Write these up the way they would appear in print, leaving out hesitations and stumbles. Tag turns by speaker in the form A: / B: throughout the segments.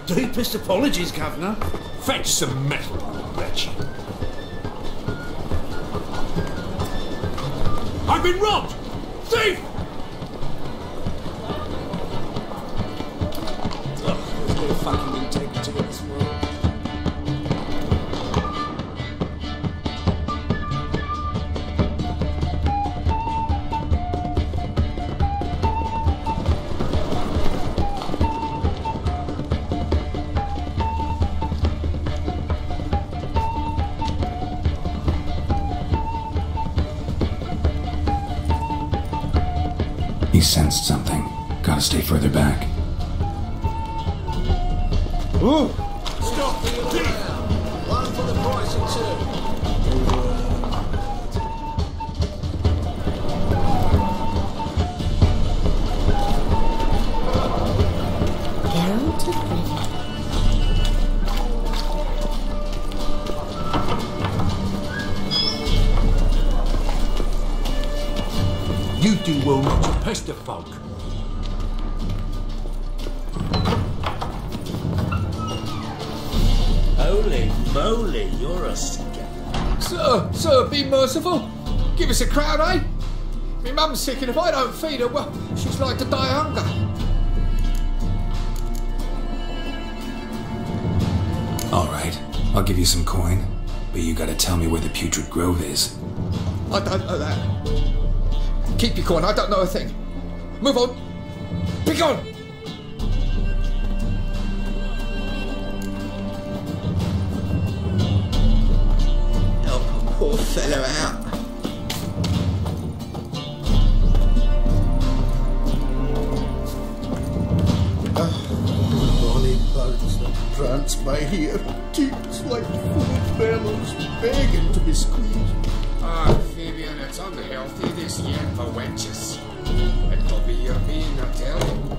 A: Deepest apologies, Governor.
B: Fetch some metal, you wretch. I've been robbed! Thief!
C: There's no fucking integrity in this world.
D: He sensed something. Gotta stay further back.
A: Ooh!
B: Stop! Thief!
C: One for the price of two.
E: Geralt of Rivia.
B: You do well not to pester folk.
F: Holy moly, you're a scab.
C: Sir, be merciful. Give us a crown, eh? My mum's sick, and if I don't feed her, well, she's like to die of hunger.
D: Alright, I'll give you some coin, but you gotta tell me where the Putrid Grove is.
C: I don't know that. Keep your coin, I don't know a thing. Move on. Pick on! Help a poor fellow out.
G: Bonnie boats that prance by here, teats like food bellows, begging to be squeezed.
H: Ah, Fabian, it's unhealthy this year for wenches. It'll be your being, I tell you.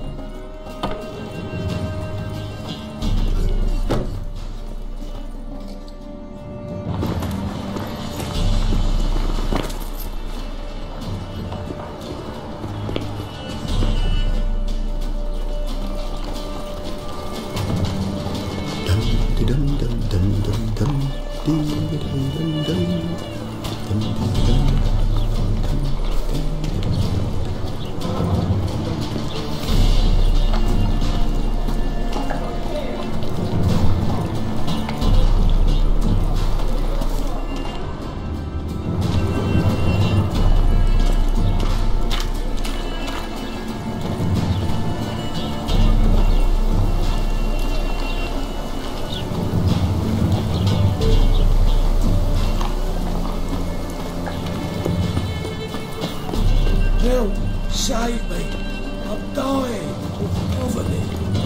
F: Help! Save me! I'm dying of poverty.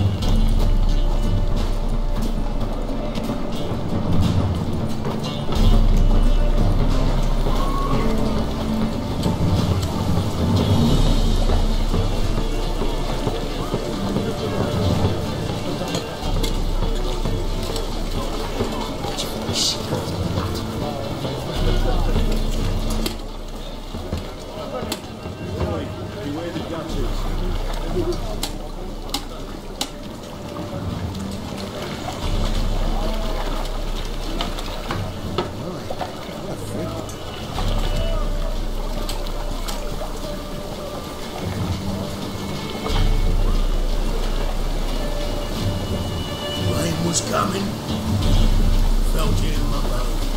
G: Rain was coming. Felt it in my bones.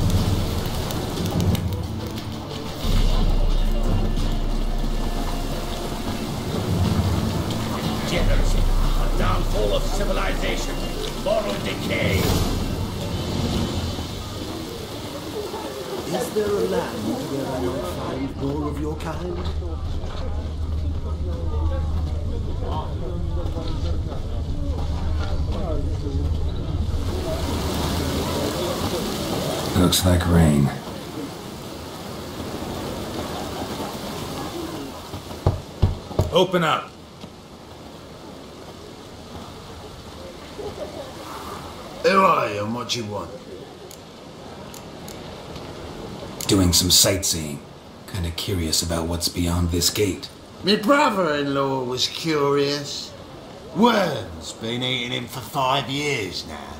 F: Degeneracy, a downfall of civilization, moral decay.
G: Is there a land where I might find more of your kind?
D: Looks like rain.
B: Open up.
G: Who are you and what you want?
D: Doing some sightseeing. Kinda curious about what's beyond this gate.
G: My brother-in-law was curious.
I: Worm's been eating him for 5 years now.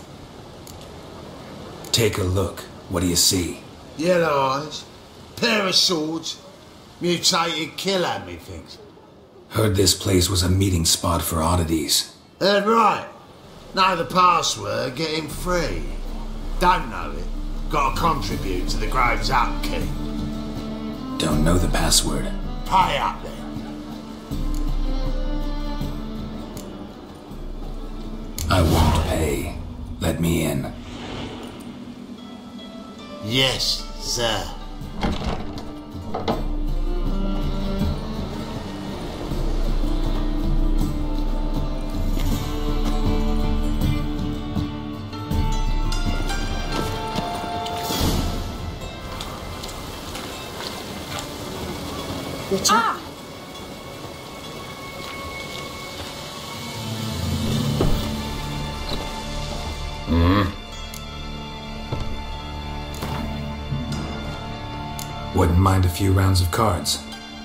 D: Take a look. What do you see?
I: Yellow eyes, pair of swords, mutated killer, methinks.
D: Heard this place was a meeting spot for oddities.
I: Heard right. Know the password, get him free. Don't know it, gotta contribute to the Grove's upkeep.
D: Don't know the password.
I: Pay up then.
D: I won't pay. Let me in.
I: Yes, sir.
E: Ah!
D: Wouldn't mind a few rounds of cards.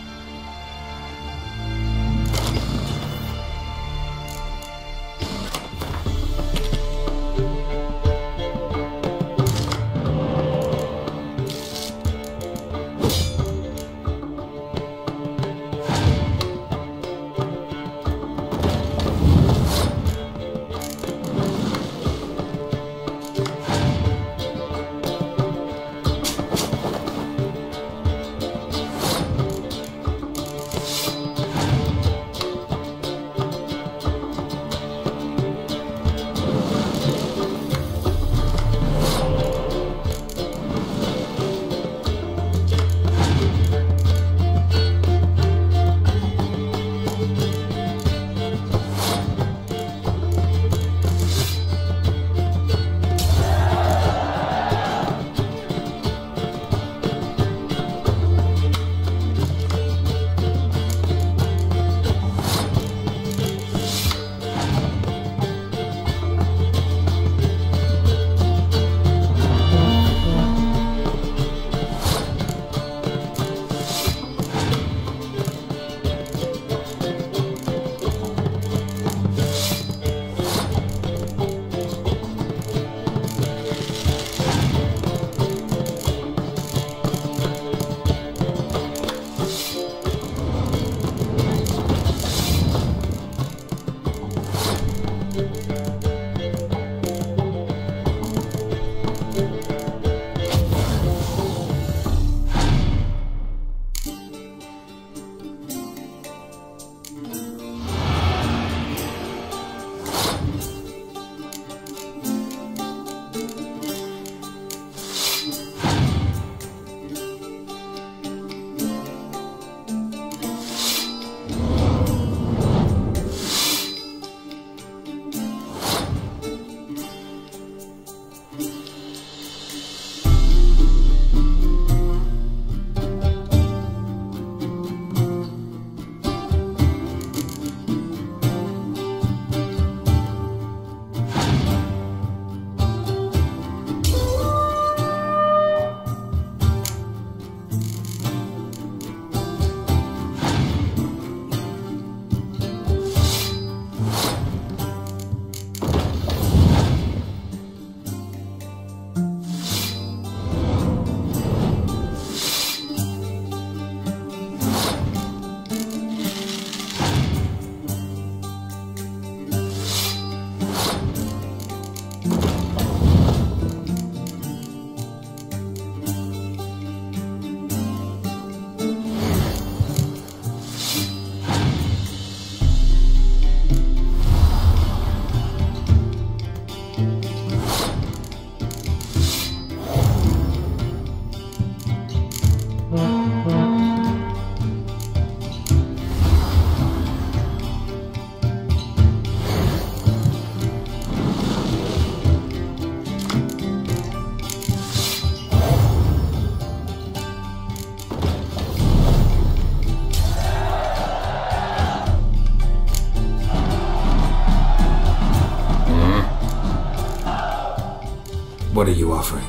D: What are you offering?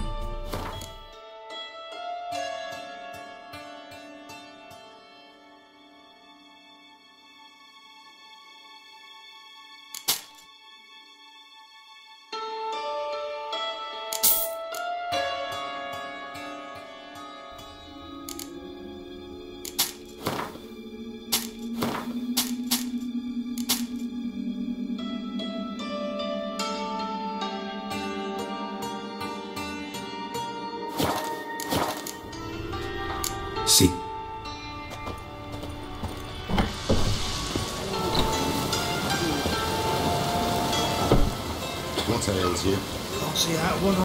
D: See.
G: What ails you?
A: Can't see out one